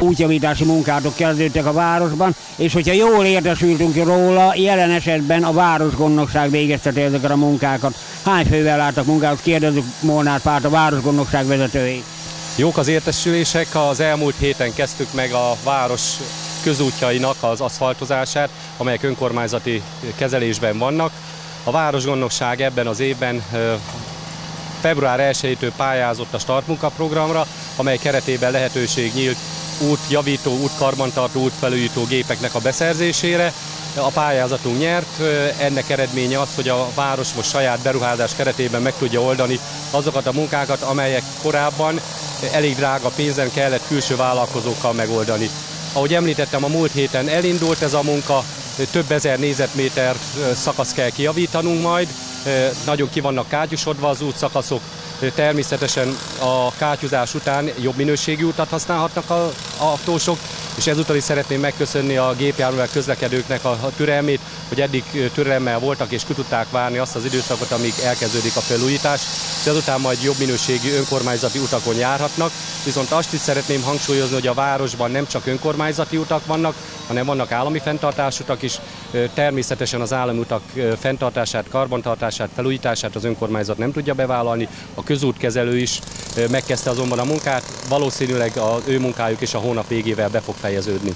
útjavítási munkátok kezdődtek a városban, és hogyha jól értesültünk róla, jelen esetben a városgondnokság végezteti ezeket a munkákat. Hány fővel láttak munkához? Kérdezzük Molnár Pált, a városgondnokság vezetőjét. Jók az értesülések, az elmúlt héten kezdtük meg a város közútjainak az aszfaltozását, amelyek önkormányzati kezelésben vannak. A városgondnokság ebben az évben február 1-től pályázott a startmunkaprogramra, amely keretében lehetőség nyílt útjavító, útkarbantartó, útfelújító gépeknek a beszerzésére. A pályázatunk nyert, ennek eredménye az, hogy a város most saját beruházás keretében meg tudja oldani azokat a munkákat, amelyek korábban elég drága pénzen kellett külső vállalkozókkal megoldani. Ahogy említettem, a múlt héten elindult ez a munka, több ezer négyzetméter szakasz kell kijavítanunk majd, nagyon ki vannak kátyusodva az útszakaszok, természetesen a kátyuzás után jobb minőségű utat használhatnak az autósok, és ezúttal is szeretném megköszönni a gépjárművel közlekedőknek a türelmét, hogy eddig türelemmel voltak és ki tudták várni azt az időszakot, amíg elkezdődik a felújítás, és ezután majd jobb minőségű önkormányzati utakon járhatnak. Viszont azt is szeretném hangsúlyozni, hogy a városban nem csak önkormányzati utak vannak, hanem vannak állami fenntartásutak is. Természetesen az állami utak fenntartását, karbantartását, felújítását az önkormányzat nem tudja bevállalni, a közútkezelő is megkezdte azonban a munkát, valószínűleg az ő munkájuk is a hónap végével be fog fejeződni.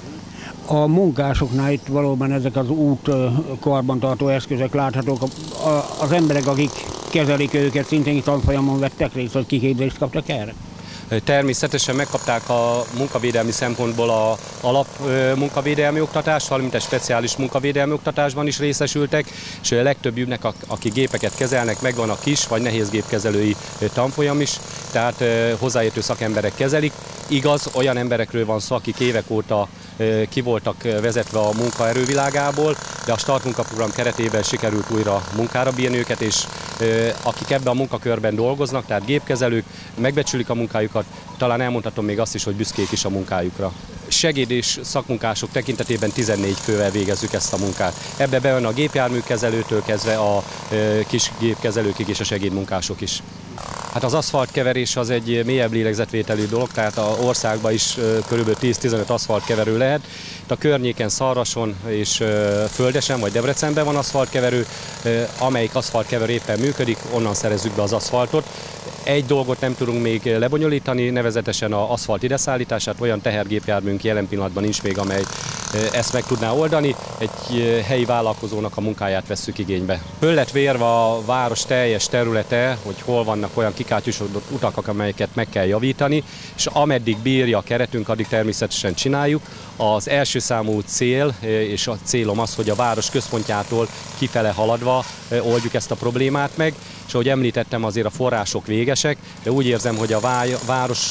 A munkásoknál itt valóban ezek az út karbantartó eszközök láthatók. Az emberek, akik kezelik őket, szintén tanfolyamon vettek részt, vagy kiképzést kaptak erre? Természetesen megkapták a munkavédelmi szempontból az alap munkavédelmi oktatást, valamint egy speciális munkavédelmi oktatásban is részesültek, és a legtöbbjüknek, aki gépeket kezelnek, megvan a kis vagy nehézgépkezelői tanfolyam is, tehát hozzáértő szakemberek kezelik. Igaz, olyan emberekről van szó, akik évek óta ki voltak vezetve a munkaerővilágából, de a startmunkaprogram keretében sikerült újra munkára bírni őket, és akik ebben a munkakörben dolgoznak, tehát gépkezelők, megbecsülik a munkájukat, talán elmondhatom még azt is, hogy büszkék is a munkájukra. Segéd és szakmunkások tekintetében 14 fővel végezzük ezt a munkát. Ebbe bejön a gépjárműkezelőtől kezdve a kis gépkezelőkig és a segédmunkások is. Hát az aszfaltkeverés az egy mélyebb lélegzetvételű dolog, tehát az országban is kb. 10-15 aszfaltkeverő lehet. Itt a környéken Szarvason és Földesen vagy Debrecenben van aszfaltkeverő, amelyik aszfaltkeverő éppen működik, onnan szerezzük be az aszfaltot. Egy dolgot nem tudunk még lebonyolítani, nevezetesen az aszfalt ideszállítását, olyan tehergépjárműnk jelen pillanatban nincs még, amely ezt meg tudná oldani. Egy helyi vállalkozónak a munkáját vesszük igénybe. Föl lett vérve a város teljes területe, hogy hol vannak olyan kikátyusodott utak, amelyeket meg kell javítani, és ameddig bírja a keretünk, addig természetesen csináljuk. Az első számú cél, és a célom az, hogy a város központjától kifele haladva oldjuk ezt a problémát meg, és ahogy említettem, azért a források végesek, de úgy érzem, hogy a város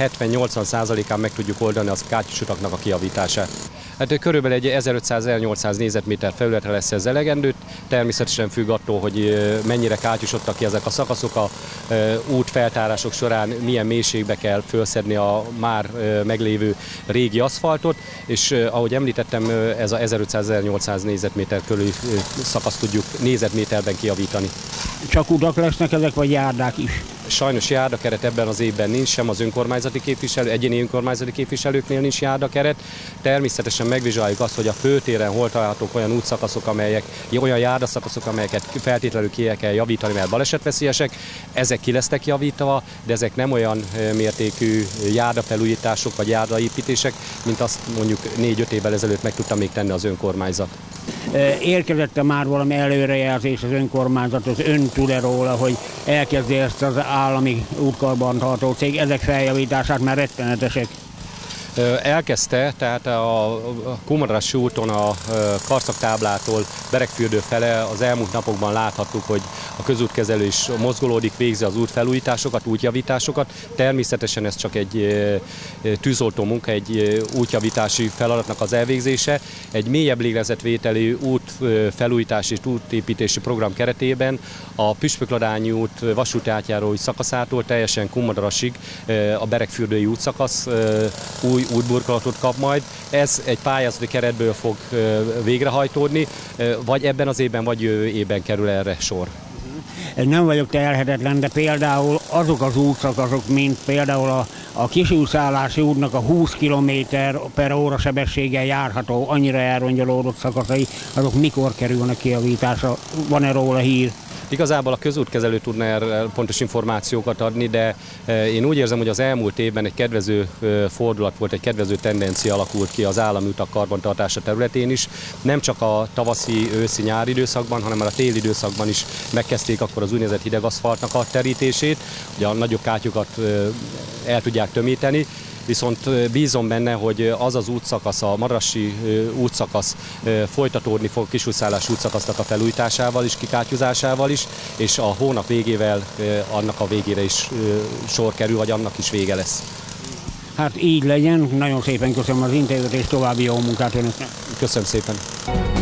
70-80%-án meg tudjuk oldani az kátyusutaknak a kijavítását. Hát körülbelül egy 1500-1800 négyzetméter felületre lesz ez elegendő, természetesen függ attól, hogy mennyire kátyusodtak ki ezek a szakaszok, a útfeltárások során milyen mélységbe kell felszedni a már meglévő régi aszfaltot, és ahogy említettem, ez a 1500-1800 négyzetméter körüli szakaszt tudjuk négyzetméterben kijavítani. Csak utak lesznek ezek, vagy járdák is? Sajnos járdakeret ebben az évben nincs, sem az önkormányzati képviselő, egyéni önkormányzati képviselőknél nincs járdakeret. Természetesen megvizsgáljuk azt, hogy a főtéren hol találhatók olyan útszakaszok, olyan járdaszakaszok, amelyeket feltétlenül ki kell javítani, mert balesetveszélyesek. Ezek ki lesznek javítva, de ezek nem olyan mértékű járdafelújítások vagy járdaépítések, mint azt mondjuk 4-5 évvel ezelőtt meg tudta még tenni az önkormányzat. Érkezett-e már valami előrejelzés az önkormányzat, az ön tud-e róla, hogy elkezdi ezt az állami útkarbantartó cég, ezek feljavítását, már rettenetesek? Elkezdte, tehát a Kumadrassy úton a Karszaktáblától Beregfürdő fele az elmúlt napokban láthattuk, hogy a közútkezelő is mozgolódik, végzi az útfelújításokat, útjavításokat. Természetesen ez csak egy tűzoltó munka, egy útjavítási feladatnak az elvégzése. Egy mélyebb lélegzetvételű útfelújítási és útépítési program keretében a Püspökladányi út vasúti átjáró szakaszától teljesen Kumadarsig a Beregfürdői útszakasz új útburkolatot kap majd. Ez egy pályázati keretből fog végrehajtódni, vagy ebben az évben, vagy jövő évben kerül erre sor. nem vagyok telhetetlen, de például azok az útszakaszok, mint például a Kisújszállási útnak a 20 km/h sebességgel járható, annyira elrongyolódott szakaszai, azok mikor kerülnek kijavításra? Van-e róla hír? Igazából a közútkezelő tudna erre pontos információkat adni, de én úgy érzem, hogy az elmúlt évben egy kedvező fordulat volt, egy kedvező tendencia alakult ki az állami utak karbantartása területén is. Nem csak a tavaszi, őszi, nyári időszakban, hanem már a téli időszakban is megkezdték akkor az úgynevezett hidegaszfaltnak a terítését, hogy a nagyobb kátyukat el tudják tömíteni. Viszont bízom benne, hogy az az útszakasz, a Madrassy útszakasz folytatódni fog Kisújszállás útszakasznak a felújításával is, kikátyúzásával is, és a hónap végével annak a végére is sor kerül, vagy annak is vége lesz. Hát így legyen, nagyon szépen köszönöm az interjút, és további jó munkát önöknek. Köszönöm szépen.